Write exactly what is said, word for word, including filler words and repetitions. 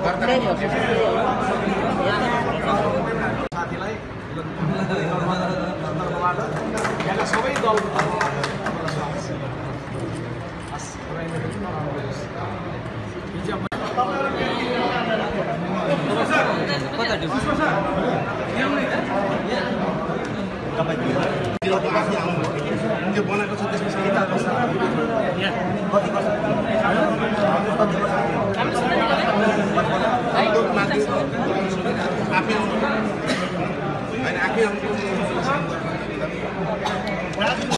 साथीलाई तर्फबाट यहाँका सबै दलको तर्फबाट तपाईँलाई स्वागत छ। हस् त्यो बनाएको छ त्यसपछि किताब कति वर्ष आफै आउनु होइन आफै आउनु